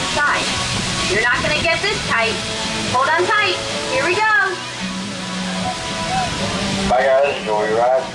side. You're not gonna get this tight. Hold on tight. Here we go. Bye guys, enjoy your ride.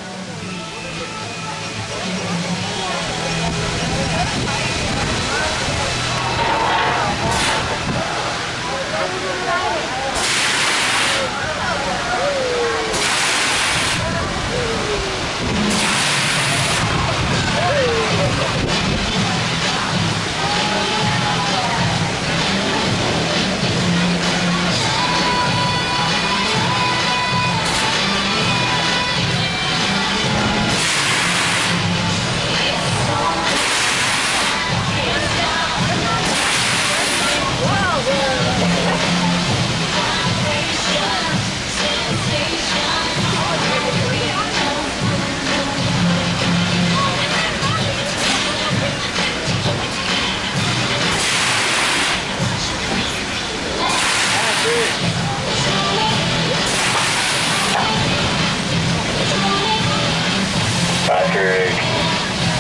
Patrick.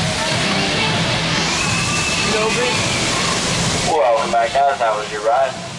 Welcome back, guys. How was your ride?